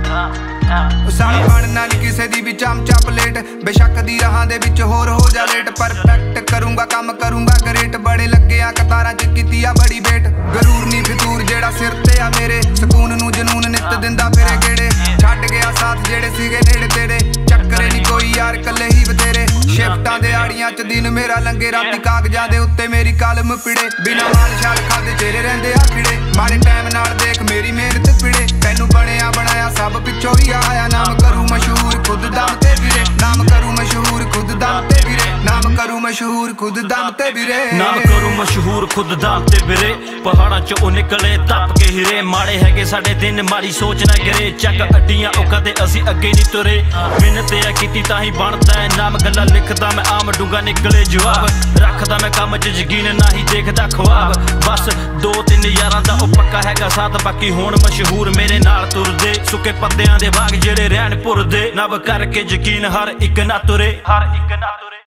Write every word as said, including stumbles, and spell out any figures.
साली बनना नहीं किसे दी भी चमचा प्लेट बेशक दी राहां दे विच होर हो जा लेट परफेक्ट करूंगा काम करूंगा ग्रेट बड़े लगे आ कतारां च कीती आ बड़ी वेट गरूर नहीं फितूर जेड़ा सिर ते आ मेरे सकून नू जनून नित दिंदा फिरे गेड़े छड्ड गया साथ जेड़े सीगे नेड़े तेरे चक्करे नहीं कोई यार कल्ले ही बतेरे शिफ्टां दे आड़ियां च दिन मेरा लंगे राती कागजां दे उत्ते मेरी कलम पिड़े बिना माल शाल खादे चेहरे रहिंदे आ खिड़े मारे टाइम नाल देख मेरी मेहनत पिड़े तैनू बणिया बनाया सब पिछों ही आया नाम करूं मशहूर खुद दम ते वीरे नाम करूं मशहूर खुद दम ते वीरे नाम करूं मशहूर खुद दम ते वीरे नाम करूं मशहूर खुद दम ते वीरे पहाड़ां चों निकले तप के हीरे माड़े हैगे साडे दिन माड़ी सोच ना गिरे चक अड्डियां ओ कदे असीं अगे नहीं तुरे मिहनत आ कीती तां ही बनदा है नाम गल्लां लिखदा मैं आम डूंगा निकले जवाब रखदा मैं काम च यकीन ना ही देखदा ख्वाब बस दो तीन यारां दा ओ पक्का हैगा साथ बाकी होण मशहूर मेरे नाल तुरदे सुके पत्तियां दे बाग जेड़े रहन भुरदे नब करके यकीन हर एक ना तुरे हर एक ना तुरे